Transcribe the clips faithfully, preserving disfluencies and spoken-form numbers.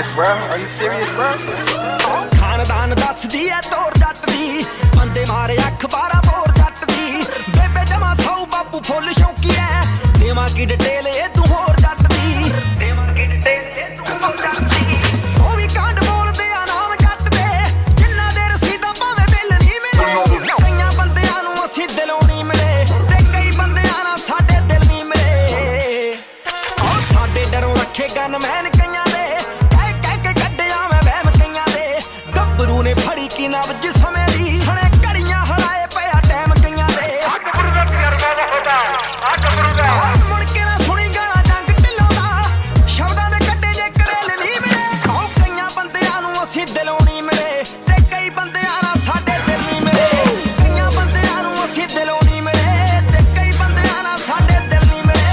serious, bro? Are you serious, bro? खानदान दसदी है तोर जट दी बंदे मारे अखबारा बोर जट दी बेबे जमा साऊ बाबू फुल शौकी है देवां की डिटेल ए तू होर जट दी देवां की डिटेल ए तू होर जट दी ओ भी कांड बोलदे आ नाम जट दे जिन्ना दे रसीदा भावे बिल नहीं मिले कईयां बंदियां नूं असीं दिलों नहीं मिले ते कई बंदियां नाल साडे दिल नहीं मिले ओ साडे डरों रखे गनमैन कईयां दे कह कह के कड्डिया मैं वहम कईयां दे गब्बरू ने फड़ी की नब्ज समय दी सणे घड़ियां हराए पिया टाइम कईयां दे आ गब्बरू दा तजरबा होता आ गब्बरू दा मुड़ के ना सुनी गाना जंग ढिल्लों दा शब्दां दे कड्डे जे करेल नहीं मिले ओ कईयां बंदियां नूं असीं दिलों नहीं मिले ते कई बंदियां नाल साडे दिल नहीं मिले कईयां बंदियां नूं असीं दिलों नहीं मिले ते कई बंदियां नाल साडे दिल नहीं मिले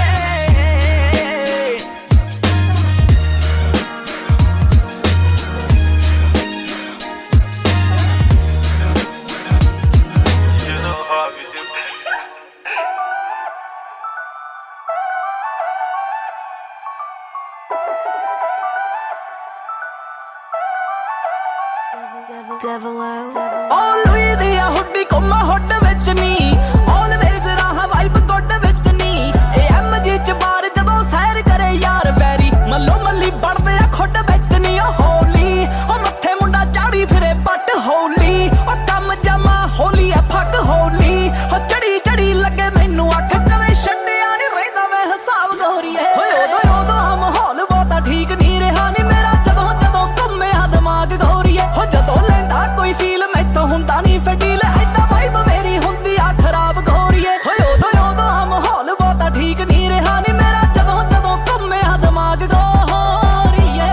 Devil out. Oh, Louis the hoodie, come my hood ਵਿੱਚ ਨੀ always ਰਹਾ vibe good ਵਿੱਚ ਨੀ ਇਹ ਐਮ ਜੀ ਚ ਬਾਰ ਜਦੋਂ ਸੈਰ ਕਰੇ ਯਾਰ ਵੈਰੀ ਮੱਲੋ ਮੱਲੀ ਬਣਦੇ ਆ ਖੁੱਡ ਵਿੱਚ ਨੀ ਉਹ ਹੋਲੀ ਉਹ ਮੱਥੇ ਮੁੰਡਾ ਚਾੜੀ ਫਿਰੇ ਪੱਟ ਹੋਲੀ ਉਹ ਕੰਮ ਜਮਾ ਹੋਲੀ ਆ ਫੱਕ ਹੋਲੀ ਉਹ ਚੜੀ ਚੜੀ ਲੱਗੇ ਮੈਨੂੰ ਅੱਖ ਕਦੇ ਛੱਡਿਆ ਨੀ ਰਹਿੰਦਾ ਮੈਂ ਹਿਸਾਬ ਗੋਰੀਏ ਓਏ ਉਦੋਂ ਉਦੋਂ ਆ ਮਾਹੌਲ ਬਹੁਤਾ ਠੀਕ ਨਹੀਂ ਰਿਹਾ ਨੀ ਮੇਰਾ ਜਦੋਂ ਜਦੋਂ ਘੁੰਮਿਆ ਦਿਮਾਗ ਗੋਰੀਏ ਹੋ ਜਦੋਂ ਲੈਂਦਾ ਕੋਈ ਫੀਲ ਮੈਥੋਂ ਹੁੰਦਾ ਨਹੀਂ ਫਡੀਲ ਐਦਾਂ ਵਾਈਬ ਮੇਰੀ ਹੁੰਦੀ ਆ ਖਰਾਬ ਗੋਰੀਏ ਹੋਏ ਉਦੋਂ ਉਦੋਂ ਆ ਮਾਹੌਲ ਬਹੁਤਾ ਠੀਕ ਨਹੀਂ ਰਿਹਾ ਨੀ ਮੇਰਾ ਜਦੋਂ ਜਦੋਂ ਘੁੰਮਿਆ ਦਿਮਾਗ ਗੋਰੀਏ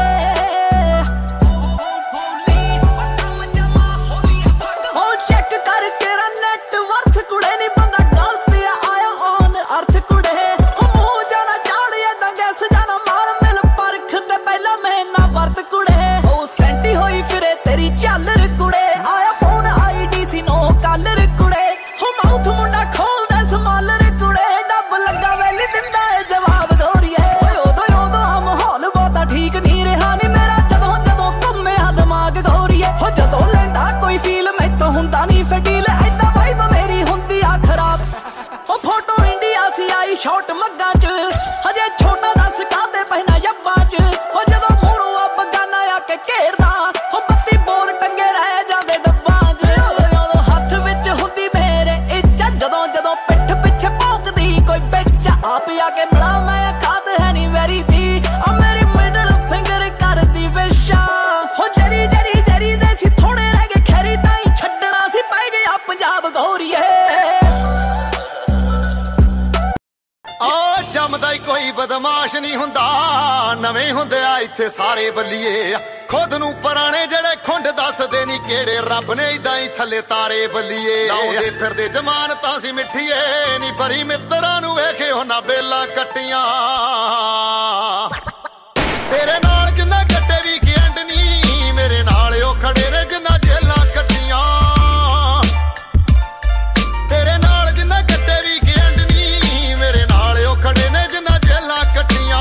ਹੋ ਚੈੱਕ ਕਰ ਤੇਰਾ ਨੈਟ ਵਰਥ ਕੁੜੇ ਨੀ ਬੰਦਾ ਗਲਤ ਆ ਆਇਆ ਔਨ ਅਰਥ ਕੁੜੇ ਹੋ ਮੂੰਹ ਜਾਣਾ ਚਾੜ ਏਦਾਂ ਗੈਸ ਜਾਣਾ ਮਾਰ ਮਿਲ ਪਰਖ ਤੇ ਪਹਿਲਾਂ ਮੈਂ ਨਾ ਵਰਤ ਕੁੜੇ ਉਹ ਸੈਂਟੀ ਹੋਈ ਫਿਰੇ ਤੇਰੀ ਝਾਲਰ ਕੁੜੇ ਆਇਆ ਫੋਨ ਆਈਡੀ ਸੀ ਨੋ ਕਾਲਰ ਕੁੜੇ ਹੋ ਮਾਊਥ ਮੁੰਡਾ ਖੋਲਦਾ ਸਮਾਲਰ ਕੁੜੇ ਡੱਬ ਲੱਗਾ ਵੈਲੀ ਦਿੰਦਾ ਏ ਜਵਾਬ ਗੋਰੀਏ ਓਏ ਉਦੋਂ ਉਦੋਂ ਆ ਮਾਹੌਲ ਬਹੁਤਾ ਠੀਕ ਨਹੀਂ ਰਿਹਾ ਨੀ ਮੇਰਾ ਜਦੋਂ ਜਦੋਂ ਘੁੰਮਿਆ ਦਿਮਾਗ ਗੋਰੀਏ ਹੋ ਜਦੋਂ ਲੈਂਦਾ ਕੋਈ ਫੀਲ ਮੈਥੋਂ ਹੁੰਦਾ ਨਹੀਂ ਫਡੀਲ ਐਦਾਂ ਵਾਈਬ ਮੇਰੀ ਹੁੰਦੀ ਆ ਖਰਾਬ ਉਹ ਫੋਟੋ ਇੰਡੀਆ ਸੀ ਆਈ ਸ਼ਾਟ ਮੱਗਾਂ ਚ ਹਜੇ ਛੋਟਾ ਦੱਸ ਕਾਹਦੇ ਪਹਿਨਾ ਜੱਬਾਂ ਚ ਹੋ ਜਦੋਂ ਮੂਹਰੋਂ ਆ ਬਗਾਨਾ ਆ ਕੇ ਘੇਰਦਾ ਹੋ ਬੱਤੀ ਬੋਰ ਟੰਗੇ ਰਹਿ ਜਾਂਦੇ ਡੱਬਾਂ ਚ ਉਦੋਂ ਉਦੋਂ ਹੱਥ ਵਿੱਚ ਹੁੰਦੀ ਮੇਰੇ ਇੱਜ਼ਤ ਜਦੋਂ ਜਦੋਂ ਪਿੱਠ ਪਿੱਛੇ ਭੌਂਕਦੀ ਕੋਈ ਵਿੱਚ ਆਪ ਆ ਕੇ ਮਿਲਾ ਮੈਂ ਕਾਤ ਹੈ ਨੀ ਵੈਰੀ ਦੀ ਆ ਮੇਰੀ ਮਿਡਲ ਫਿੰਗਰ ਕਰਦੀ ਵਿਸ਼ਾ ਹੋ ਜਰੀ ਜਰੀ ਜਰੀ ਦੇ ਸੀ ਥੋੜੇ ਰਹਿ ਗਏ ਖੈਰੀ ਤਾਂ ਹੀ ਛੱਡਣਾ ਸੀ ਪੈ ਗਿਆ ਪੰਜਾਬ ਗੋਰੀਏ ਆ ਜੰਮਦਾ ਹੀ ਕੋਈ ਬਦਮਾਸ਼ ਨਹੀਂ ਹੁੰਦਾ ਨਵੇਂ ਹੁੰਦੇ ਆ ਇੱਥੇ ਸਾਰੇ ਬੱਲੀਏ ਖੁਦ ਨੂੰ ਪੁਰਾਣੇ ਜਿਹੜੇ ਖੁੰਡ ਦੱਸਦੇ ਨਹੀਂ ਕਿਹੜੇ ਰੱਬ ਨੇ ਇਦਾਂ ਹੀ ਥੱਲੇ ਤਾਰੇ ਬੱਲੀਏ ਲਾਉਂਦੇ ਫਿਰਦੇ ਜਮਾਨ ਤਾਂ ਸੀ ਮਿੱਠੀਏ ਨਹੀਂ ਭਰੀ ਮਿੱਤਰਾਂ ਨੂੰ ਵੇਖੇ ਉਹਨਾਂ ਬੇਲਾਂ ਕੱਟੀਆਂ ਤੇਰੇ ਨਾਲ ਜਿੰਨਾ ਕੱਟੇ ਵੀ ਕੀ ਐਂਡ ਨਹੀਂ ਮੇਰੇ ਨਾਲ ਉਹ ਖੜੇ ਨੇ ਜਿੰਨਾ ਜੇਲਾਂ ਕੱਟੀਆਂ ਤੇਰੇ ਨਾਲ ਜਿੰਨਾ ਕੱਟੇ ਵੀ ਕੀ ਐਂਡ ਨਹੀਂ ਮੇਰੇ ਨਾਲ ਉਹ ਖੜੇ ਨੇ ਜਿੰਨਾ ਜੇਲਾਂ ਕੱਟੀਆਂ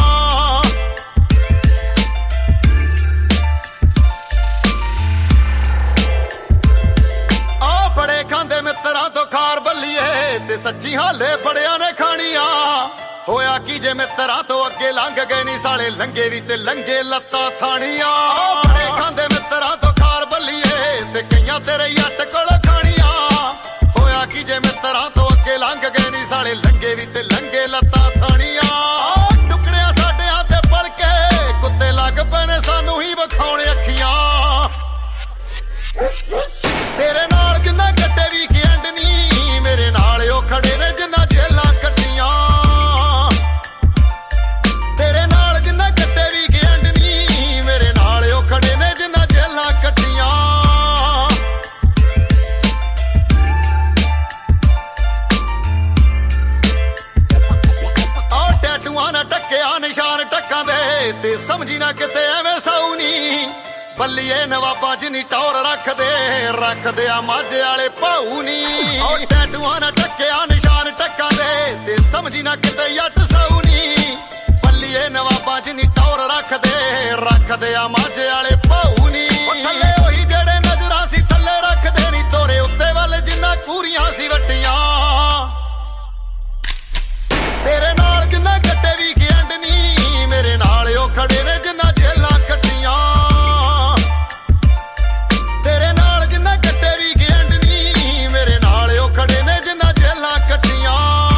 ਆ ਬੜੇ ਖਾਂਦੇ ਮਿੱਤਰਾਂ ਤੋਂ ਖਾਰ ਬੱਲੀਏ ਤੇ ਸੱਚੀ ਹਾਲੇ ਬੜਿਆਂ ਨੇ ਖਾਣੀਆਂ ਹੋਇਆ ਕੀ ਜੇ ਮਿੱਤਰਾਂ ਤੋਂ ਅੱਗੇ ਲੰਘ ਗਏ ਨੀ ਸਾਲੇ ਲੰਗੇ ਵੀ ਤੇ ਲੰਗੇ ਲੱਤਾਂ ਥਾਣੀਆਂ ਬੜੇ ਖਾਂਦੇ ਮਿੱਤਰਾਂ ਤੋਂ ਖਾਰ ਬੱਲੀਏ ਤੇ ਕਈਆਂ ਤੇਰੇ ਯੱਟ ਕੋਲ ਖਾਣੀਆਂ ਹੋਇਆ ਕੀ ਜੇ ਮਿੱਤਰਾਂ ਤੋਂ ਅੱਗੇ ਲੰਘ ਗਏ ਨੀ ਸਾਲੇ ਲੰਗੇ ਵੀ ਤੇ ਲੰਗੇ ਲੱਤਾਂ ਥਾਣੀਆਂ ਟੁਕੜਿਆਂ ਸਾਡਿਆਂ ਤੇ ਪੜ ਕੇ ਕੁੱਤੇ ਲੱਗ ਪਏ ਨੇ ਸਾਨੂੰ ਹੀ ਵਿਖਾਉਣ ਅੱਖੀਆਂ ਤੇਰੇ ਨਾਲ ਜਿੰਨਾ ਕੱਟੇ ਵੀ ਕੀ ਐਂਡ ਨਹੀਂ ਮੇਰੇ ਨਾਲ ਉਹ ਖੜੇ ਨੇ ਜਿੰਨਾ ਜੇਲਾਂ ਕੱਟੀਆਂ ਤੇਰੇ ਨਾਲ ਜਿੰਨਾ ਕੱਟੇ ਵੀ ਕੀ ਐਂਡ ਨਹੀਂ ਮੇਰੇ ਨਾਲ ਉਹ ਖੜੇ ਨੇ ਜਿੰਨਾ ਜੇਲਾਂ ਕੱਟੀਆਂ ਆ ਟੈਟੂਆਂ ਨਾਲ ਟੱਕਿਆ ਨਿਸ਼ਾਨ ਟੱਕਾਂ ਦੇ ਤੇ ਸਮਝੀ ਨਾ ਕਿਤੇ ਐਵੇਂ ਸਾਊ ਨੀ ਬੱਲੀਏ ਨਵਾਬਾਂ ਚ ਨੀ ਟੌਰ ਰੱਖਦੇ ਰੱਖਦੇ ਆ ਮਾਝੇ ਵਾਲੇ ਭਾਊ ਨੀ ਉਹ ਟੈਟੂਆਂ ਨਾਲ ਟੱਕਿਆ ਨਿਸ਼ਾਨ ਟੱਕਾਂ ਦੇ ਤੇ ਸਮਝੀ ਨਾ ਕਿਤੇ ਯੱਟ ਸਾਊ ਨੀ ਬੱਲੀ ਕੁੜੀਏ ਨਵਾਬਾਂ ਜਿੰਨੀ ਟੌਰ ਰੱਖਦੇ ਰੱਖਦੇ ਆ ਮਾਝੇ ਵਾਲੇ ਭਾਊ ਨੀ ਥੱਲੇ ਉਹੀ ਜਿਹੜੇ ਨਜ਼ਰਾਂ ਸੀ ਥੱਲੇ ਰੱਖਦੇ ਨੀ ਤੋਰੇ ਉੱਤੇ ਵੱਲ ਜਿੰਨਾ ਕੂਰੀਆਂ ਸੀ ਵੱਟੀਆਂ ਤੇਰੇ ਨਾਲ ਜਿੰਨਾ ਕੱਟੇ ਵੀ ਗੈਂਡ ਨੀ ਮੇਰੇ ਨਾਲ ਉਹ ਖੜੇ ਨੇ ਜਿੰਨਾ ਜੇਲਾਂ ਕੱਟੀਆਂ ਤੇਰੇ ਨਾਲ ਜਿੰਨਾ ਕੱਟੇ ਵੀ ਗੈਂਡ ਨੀ ਮੇਰੇ ਨਾਲ ਉਹ ਖੜੇ ਨੇ ਜਿੰਨਾ ਜੇਲਾਂ ਕੱਟੀਆਂ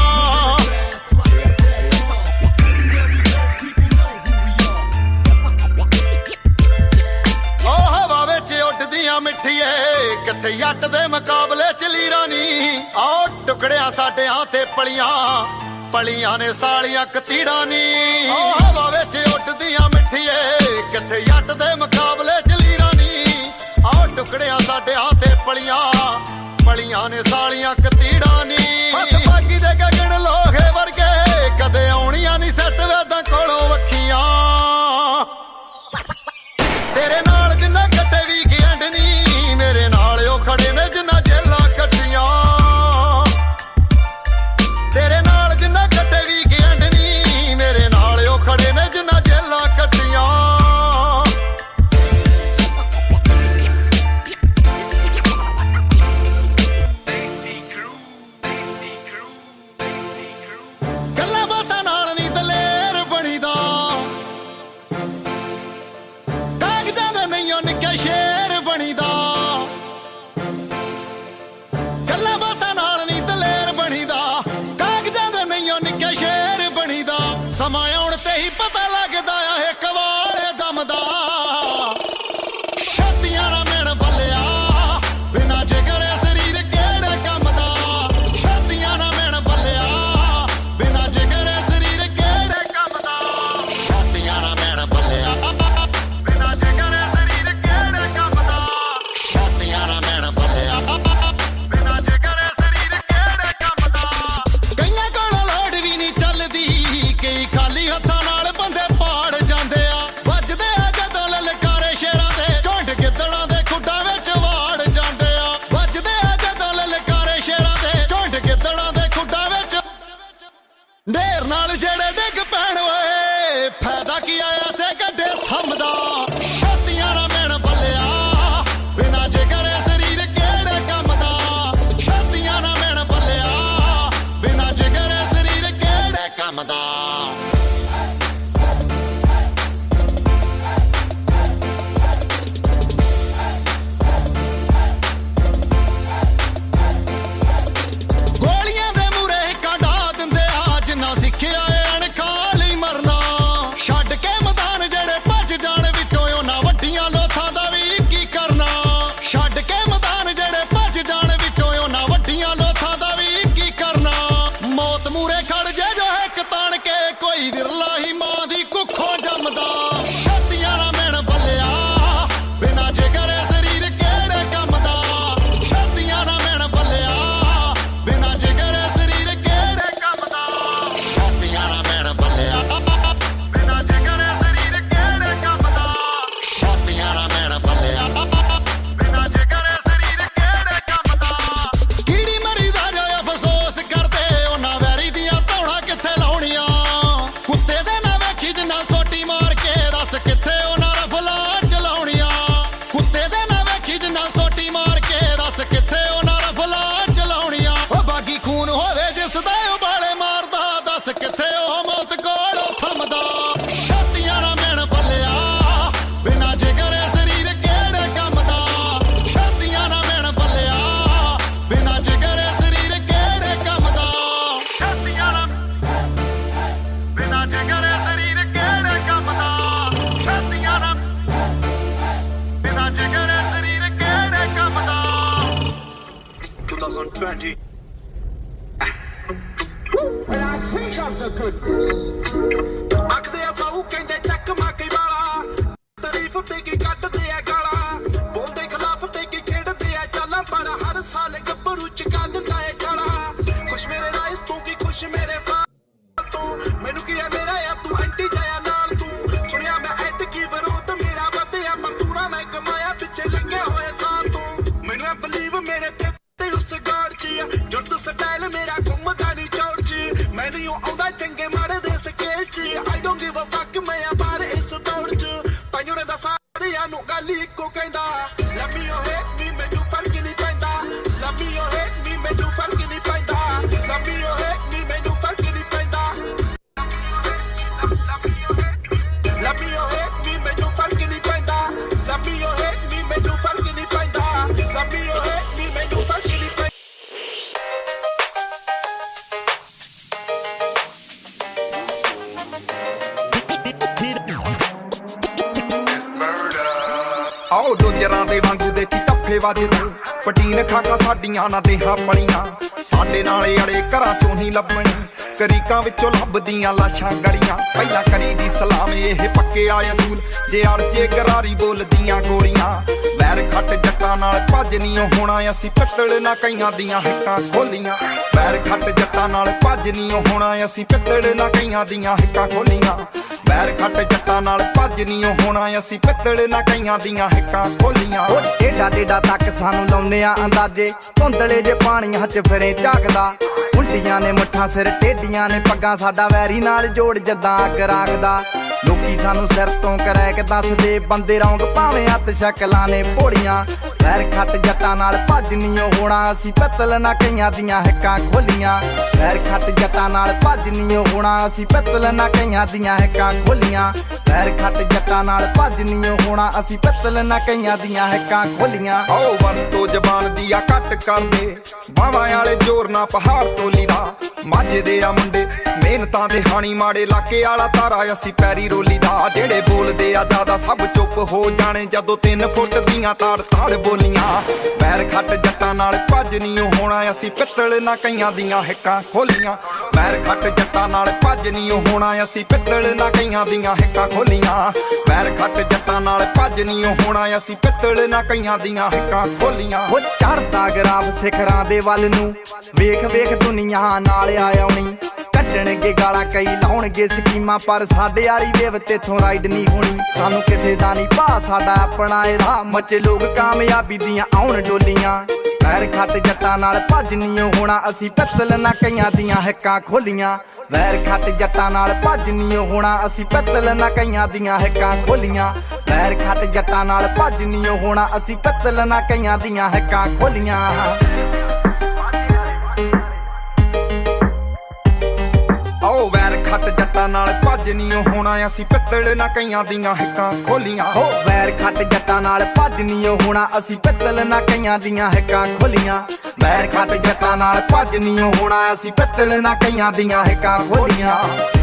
ਉਹ ਹਵਾ ਵਿੱਚ ਉੱਡਦੀਆਂ ਮਿੱਠੀਏ ਕਿੱਥੇ ਜੱਟ ਦੇ ਮੁਕਾਬਲੇ ਚ ਲੀਰਾਂ ਨੀ ਆਹ ਟੁਕੜਿਆਂ ਸਾਡਿਆਂ ਤੇ ਪਲੀਆਂ ਪਲੀਆਂ ਨੇ ਸਾਲੀਆਂ ਕਤੀੜਾ ਨੀ ਉਹ ਹਵਾ ਵਿੱਚ ਉੱਡਦੀਆਂ ਮਿੱਠੀਏ ਕਿੱਥੇ ਜੱਟ ਦੇ ਮੁਕਾਬਲੇ ਚ ਲੀਰਾਂ ਨੀ ਆਹ ਟੁਕੜਿਆਂ ਸਾਡਿਆਂ ਤੇ ਪਲੀਆਂ ਪਲੀਆਂ ਨੇ ਸਾਲੀਆਂ ਕਤੀੜਾ ਨੀ ਹੱਥ ਬਾਗੀ ਦੇ ਗਗਨ ਲੋਹੇ ਵਰਗੇ ਕਦੇ ਆਉਣੀਆਂ ਨੀ ਸੱਟ ਵੇਦਾਂ ਕੋਲੋਂ ਵੱਖੀਆਂ ਤੇਰੇ ਨਾਲ ਜਿੰਨਾ ਕੱਟੇ ਵੀ ਗੈਂਡ ਨੀ ਮੇਰੇ ਨਾਲ ਉਹ ਖੜੇ ਨੇ ਜਿੰਨਾ ਜੇਲਾਂ ਕੱਟੀਆਂ ਤੇਰੇ ਨਾਲ ਜਿੰਨਾ ਕੱਟੇ ਵੀ ਗੈਂਡ ਨੀ ਮੇਰੇ ਨਾਲ ਉਹ ਖੜੇ ਨੇ ਜਿੰਨਾ ਜੇਲਾਂ ਕੱਟੀਆਂ ਗੱਲਾਂ ਬਾਤਾਂ ਨਾਲ ਨੀ ਦਲੇਰ ਬਣੀਦਾ ਕਾਗਜ਼ਾਂ ਦੇ ਨਹੀਂਓ ਨਿੱਕਾ ਸ਼ੇਰ ਬਣੀਦਾ ਗੱਲਾਂ ਬਾਤਾਂ ਨਾਲ ਨੀ ਦਲੇਰ ਬਣੀਦਾ ਕਾਗਜ਼ਾਂ ਦੇ ਨਹੀਂਓ ਨਿੱਕਾ ਸ਼ੇਰ ਬਣੀਦਾ ਸਮਾਂ ਆਉਣ ਤੇ ਹੀ ਪਤਾ ਲੱਗਦਾ ਆ ਇਹ ਕਵਾਲੇ ਦਮ ਦਾ ਛਾਤੀਆਂ ਨਾ ਮਿਣ ਬੱਲਿਆ ਬਿਨਾਂ ਜਿਗਰੇ ਸਰੀਰ ਕਿਹੜੇ ਕੰਮ ਦਾ ਛਾਤੀਆਂ ਨਾ ਮਿਣ ਬੱਲਿਆ ਬਿਨਾਂ ਜਿਗਰੇ ਸਰੀਰ ਕਿਹੜੇ ਕੰਮ ਦਾ ਛਾਤੀਆਂ ਨਾ ਮਿਣ ਬੱਲਿਆ ਬਿਨਾਂ ਜਿਗਰੇ ਸਰੀਰ ਕਿਹੜੇ ਕੰਮ ਦਾ ਛਾਤੀਆਂ ਨਾ ਮਿਣ ਬੱਲਿਆ ਬਿਨਾਂ ਜਿਗਰੇ ਸਰੀਰ ਕਿਹੜੇ ਕੰਮ ਦਾ ਕਈਆਂ ਕੋਲ ਲੋੜ ਵੀ ਨਹੀਂ ਚੱਲਦੀ ਕਈ ਖਾਲੀ ਹੱਥਾਂ ਨਾਲ ਬੰਦੇ ਪਾੜ ਜਾਂਦੇ ਆ ਵੱਜਦੇ ਆ ਜਦੋਂ ਲਲਕਾਰੇ ਸ਼ੇਰਾਂ ਦੇ ਝੁੰਡ ਗਿੱਦੜਾਂ ਦੇ ਖੁੱਡਾਂ ਵਿੱਚ ਵਾੜ ਜਾਂਦੇ ਆ ਵੱਜਦੇ ਆ ਜਦੋਂ ਲਲਕਾਰੇ ਸ਼ੇਰਾਂ ਦੇ ਝੁੰਡ ਗਿੱਦੜਾਂ ਦੇ ਖੁੱਡਾਂ ਵਿੱਚ ਢੇਰ ਨਾਲ ਜਿਹੜੇ ਡਿੱਗ ਪੈਣ ਓਏ ਫਾਇਦਾ ਕੀ ਆਇਆ ਸੇ ਗੱਡੇ ਥੰਮਦਾ ਛਾਤੀਆਂ ਨਾ ਮਿਣ ਬੱਲਿਆ ਬਿਨਾਂ ਜਿਗਰੇ ਸਰੀਰ ਕਿਹੜੇ ਕੰਮ ਦਾ ਛਾਤੀਆਂ ਨਾ ਮਿਣ ਬੱਲਿਆ ਬਿਨਾਂ ਜਿਗਰੇ ਸਰੀਰ ਕਿਹੜੇ ਕੰਮ ਦਾ ਗੋਲੀਆਂ ਦੇ ਮੂਰੇ ਹਿੱਕਾਂ ਢਾ ਦਿੰਦੇ ਆ ਜਿੰਨਾ ਸਿੱਖਿਆ ਏ ਅਣਖਾਂ ਲਈ ਮਰਨਾ ਛੱਡ ਕੇ ਮੈਦਾਨ ਜਿਹੜੇ ਭੱਜ ਜਾਣ ਵਿੱਚੋਂ ਉਹਨਾਂ ਵੱਡੀਆਂ ਲੋਥਾਂ ਦਾ ਵੀ ਕੀ ਕਰਨਾ ਛੱਡ ਕੇ ਮੈਦਾਨ ਜਿਹੜੇ ਭੱਜ ਜਾਣ ਵਿੱਚੋਂ ਉਹਨਾਂ ਵੱਡੀਆਂ ਲੋਥਾਂ ਦਾ ਵੀ ਕੀ ਕਰਨਾ ਮੌਤ ਮੂਰੇ ਖੜ ਜੇ ਜੋ ਇੱਕ ਤਾਣ ਕੇ ਕੋਈ ਵਿਰਲਾ ਹੀ ਮਾਂ ਦੀ ਕੁੱਖੋਂ ਜੰਮਦਾ ਛਾਤੀਆਂ ਨਾ ਮਿਣ ਬੱਲਿਆ ਬਿਨਾਂ ਜਿਗਰੇ ਸਰੀਰ ਕਿਹੜੇ ਕੰਮ ਦਾ ਛਾਤੀਆਂ ਨਾ ਮਿਣ ਬੱਲਿਆ ਬਿਨਾਂ ਜਿਗਰੇ ਸਰੀਰ ਕਿਹੜੇ ਕੰਮ ਦਾ ਛਾਤੀਆਂ ਨਾ ਮਿਣ ਬੱਲਿਆ ਬਿਨਾਂ ਜਿਗਰੇ ਸਰੀਰ ਕਿਹੜੇ ਕੰਮ ਦਾ ਛਾਤੀਆਂ ਨਾ ਮਿਣ ਬੱਲਿਆ ਬਿਨਾਂ ਜਿਗਰੇ ਸਰੀਰ ਕਿਹੜੇ ਕੰਮ ਦਾ ਕੀੜੀ ਮਰੀ ਦਾ ਜੋ ਅਫਸੋਸ ਕਰਦੇ ਉਹਨਾਂ ਵੈਰੀ ਦੀਆਂ ਧੌਣਾ ਕਿੱਥੇ ਲਾਉਣੀਆਂ ਕੁੱਤੇ ਦੇ ਨਾ ਵੇਖੀ ਜਿੰਨਾ ਸੋਟੀ ਮਾਰ ਕੇ ਦੱਸ ਕਿੱਥੇ ਉਹਨਾਂ ਰਫਲਾਂ ਚਲਾਉਣੀਆਂ ਕੁੱਤੇ ਦੇ ਨਾ ਵੇਖੀ ਜਿੰਨਾ ਸੋਟੀ ਮਾਰ ਕੇ ਦੱਸ ਕਿੱਥੇ ਉਹਨਾਂ ਰਫਲਾਂ ਚਲਾਉਣੀਆਂ ਉਹ ਬਾਗੀ ਖੂਨ ਹੋਵੇ ਜਿਸ ਦਾ ਉਹ ਬਾਲੇ ਮਾਰਦਾ ਦੱਸ ਕਿੱਥੇ ਉਹ ਮੌਤ ਕੋਲੋਂ ਥੰਮਦਾ ਛਾਤੀਆਂ ਨਾ ਮਿਣ ਬੱਲਿਆ ਬਿਨਾਂ ਜਿਗਰੇ ਸਰੀਰ ਕਿਹੜੇ ਕੰਮ ਦਾ ਛਾਤੀਆਂ ਨਾ ਮਿਣ ਬੱਲਿਆ ਬਿਨਾਂ ਜਿਗਰੇ ਸਰੀਰ ਕਿਹੜੇ ਕੰਮ ਦਾ ਛਾਤੀਆਂ ਨਾ ਬਿਨਾਂ ਜਿਗਰੇ ਸਰੀਰ ਕਿਹੜੇ ਕੰਮ ਦਾ ਛਾਤੀਆਂ ਨਾ ਬਿਨਾਂ ਜਿਗਰੇ ਸਰੀਰ ਕਿਹੜੇ ਕੰਮ ਦਾ twenty twenty. When I think of the goodness. ਆਖਦੇ ਆ ਸਾਊ ਕਹਿੰਦੇ ਚੱਕ ਮਾਕੀ ਵਾਲਾ ਤਾਰੀਫ ਤੇ ਕੀ ਕੱਢਦੇ ਆ ਗਾਲਾਂ ਬੋਲਦੇ ਖਿਲਾਫ ਤੇ ਕੀ ਖੇਡਦੇ ਆ ਚਾਲਾਂ ਪਰ ਹਰ ਸਾਲ ਗੱਭਰੂ ਚਕਾ ਦਿੰਦਾ ਏ ਛਾਲਾ ਖੁਸ਼ ਮੇਰੇ ਰਾਈਸ ਤੂੰ ਕੀ ਖੁਸ਼ ਮੇਰੇ ਫਾਲ ਤੂੰ ਮੈਨੂੰ ਕੀ ਆ ਮੇਰਾ ਆ ਤੂੰ ਐਂਟੀ ਜਾਇਆ ਨਾਲ ਤੂੰ ਸੁਣਿਆ ਮੈਂ ਐਤ ਕੀ ਵਿਰੋਧ ਮੇਰਾ ਵਧਿਆ ਪਰ ਤੂੰ ਨਾ ਮੈਂ ਕਮਾਇਆ ਪਿੱਛੇ ਲੱਗੇ ਹੋਏ ਸਾਲ ਤੂੰ ਮੈਨੂੰ ਐ ਬਲੀਵ ਮੇਰੇ ਤੇ ਤੇ ਉਸ ਗਾੜ ਚ ਜੁਰਤ ਸਟਾਈਲ ਮੇਰਾ ਘੁੰਮਦਾ ਨਹੀਂ ਚੌੜ ਚ ਮੈਂ ਨਹੀਂ ਆਉਂਦਾ ਚੰਗੇ ਮਾੜੇ ਦੇ ਸਕੇਲ ਚ सानू गाली को कहंदा लव मी और हेट मी मैनू फर्क नहीं पैंदा लव मी और हेट मी मैनू फर्क नहीं पैंदा लव मी और हेट मी मैनू फर्क नहीं पैंदा लव मी और हेट मी मैनू फर्क नहीं पैंदा लव मी और हेट मी मैनू फर्क नहीं पैंदा लव मी और हेट मी मैनू फर्क नहीं पैंदा आओ डोजरां दे वांगू देखी टप्फे वजदे पटीन खाका साडियां ना देहां पड़ियां साडे नाले अड़े घरां चों नहीं लभणी करीकां विचों लभदियां लाशां गड़ियां पहिलां करी दी सलाम एह पक्के आए असूल जे अड़चे करारी बोलदियां गोलियां वैर खट जट्टां नाल भज नहीं होना असीं पित्तल ना कईयां दियां हिक्कां खोलियां वैर खट जट्टां नाल भज नहीं होना असीं पित्तल ना कईयां दियां हिक्कां खोलियां वैर खट जट्टां नाल भज नहीं होना असीं पित्तल ना कईयां दियां हिक्कां खोलियां टेढ़ा टेढ़ा तक सानू लाउने आ अंदाजे धुंदले जे पानियां च फिरे झाकदा उल्टियां ने मुट्ठां सिर टेढ़ियां ने पग्गां साडा वैरी नाल जोड़ जद्दां अग राखदा लोकी सानू सिर तो करैक दसदे बंदे रौंग भावें हत्थ शक्लां ने भोलियां वैर खट जट्टां नाल भज नहीं होना असीं पित्तल ना कईयां दियां हिक्कां खोलियां वैर खट जट्टां नाल भज नहीं होना असीं पित्तल ना कईयां दियां हिक्कां खोलियां वैर खट जट्टां नाल भज नहीं होना असीं पित्तल ना कईयां दियां हिक्कां खोलियां आओ वरतो जबान दिया कट कर दे बावां वाले जोर ना पहाड़ तो लीदा माझे दे आ मुंडे मेहनतां दे हानी माड़े लाके आला तारा असीं पैरी रोली दा जेड़े बोलदे आ ज्यादा सब चुप हो जाने जदों तीन फुट दियां ताड़ ताड़ बोलियां वैर खट जट्टां नाल भज नहीं होना असीं पित्तल ना कईयां दियां हिक्कां खोलियां वैर खट जट्टां नाल भज नहीं होना असीं पित्तल ना कईयां दियां हिक्कां खोलियां वैर खट जट्टां नाल भज नहीं होना असीं पित्तल ना कईयां दियां हिक्कां खोलियां हो चढ़दा ग्राफ सिखरां दे वल नूं वेख वेख दुनिया नाल आ आउणी ਕੱਢਣਗੇ ਗਾਲਾਂ कई ਲਾਉਣਗੇ ਸਕੀਮਾਂ पर ਸਾਡੇ वाली वेव तेथों राइड नहीं होनी सानू किसे दा नहीं भा साडा अपना ए राह मचे लोग कामयाबी दियां आउण डोलियां वैर खट जट्टां नाल भज नहीं होना असीं पित्तल ना कईयां दियां हिक्कां खोलियां वैर खट जट्टां नाल भज नहीं होना असीं पित्तल ना कईयां दियां हिक्कां खोलियां वैर खट जट्टां नाल भज नहीं होना असीं पित्तल ना कईयां दियां हिक्कां खोलियां आओ वैर खट जट्टां नाल भज नहीं होना असीं पित्तल ना कईयां दियां हिक्कां खोलियां हो वैर खट जट्टां नाल भज नहीं होना असीं पित्तल ना कईयां दियां हिक्कां खोलियां वैर खट जट्टां नाल भज नहीं होना असीं पित्तल ना कईयां दियां हिक्कां खोलियां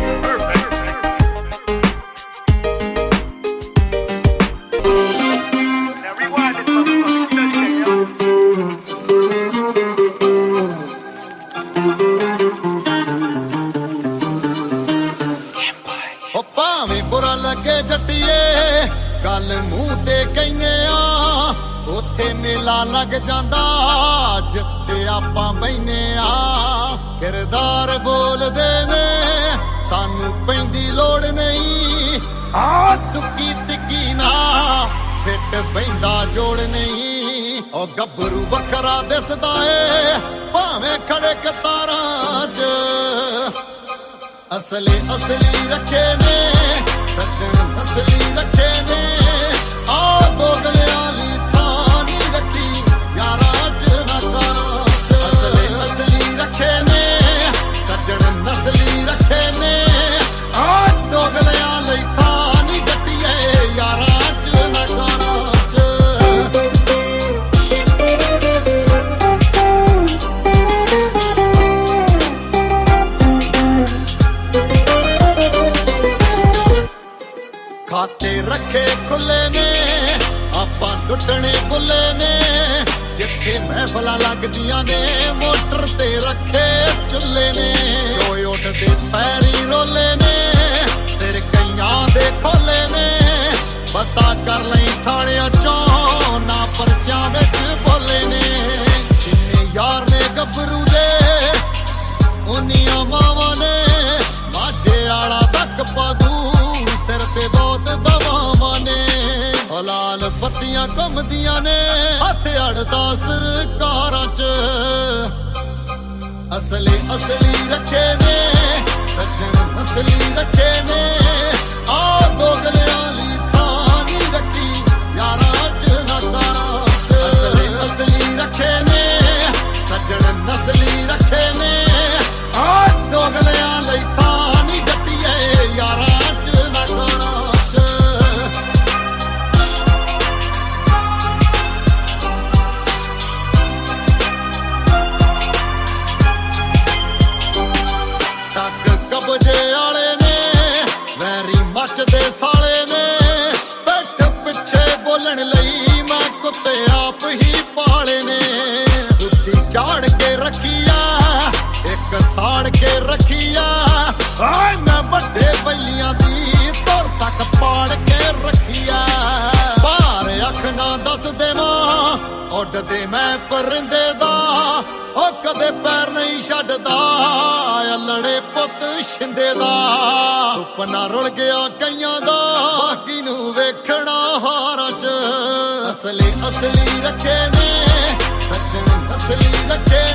लगे जट्टिए गल मूंह ते कहने आ उत्थे मेला लग जांदा जिथे आपां बहिने आ किरदार बोलदे ने सानू पैंदी लोड़ नहीं आ दुक्की तिक्की ना फिट पैंदा जोड़ नहीं ओ गब्बरू वखरा दिसदा ए भावें खड़े कतारां च असली असली रखे ने सज्जन असली रखे ने आ दोगले आली थानी रखी यारा च ना करा असली असली रखे ने सज्जन नसली रखे ने आ दोगले आली थानी जट्टिए यारा च ना करा खाते रखे खुले ने आपां लुटने बुले ने जिथे महफिलां लगदियां ने मोटर ते रखे चुल्ले ने जोए उठदे पैरी रोले ने सिर कईयां दे खोले ने पता कर लई थाणियां चों ना परचां विच बोले ने जिन्ने यार ने गब्बरू दे उन्नियां मावां ने माझे आला तक पादू सिर ते बहुत दवावां ने लाल बत्तियां घुमदियां ने हत्थ अड़दा सरकारां च असली असली रखे ने सज्जन नसली रखे ने आ दोगले आली थानी रखी ਲਈ ਮੈਂ ਕੁੱਤੇ ਆਪ ਹੀ ਪਾਲੇ ਨੇ ਕੁੱਤੀ ਝਾੜ ਕੇ ਰੱਖੀਆ ਇੱਕ ਸਾੜ ਕੇ ਰੱਖੀਆ ਆਏ ਮੈਂ ਵੱਡੇ ਬਈਆਂ ਦੀ ਤੁਰ ਤੱਕ ਪਾੜ ਕੇ ਰੱਖੀਆ ਬਾਹਰ ਅੱਖ ਨਾ ਦੱਸ ਦੇਵਾਂ ਉੱਡਦੇ ਮੈਂ ਪਰਿੰਦੇ ਦਾ ਉਹ ਕਦੇ ਪੈਰ ਨਹੀਂ ਛੱਡਦਾ ਅਲੜੇ ਪੁੱਤ ਛਿੰਦੇ ਦਾ ਸੁਪਨਾ ਰੁਲ ਗਿਆ ਕਈਆਂ ਦਾ ਬਾਕੀ ਨੂੰ ਵੇਖਣਾ ਹਾਰਾਂ ਚ ਅਸਲੀ ਅਸਲੀ ਰੱਖੇ ਨੇ ਸੱਜਣ ਅਸਲੀ ਰੱਖੇ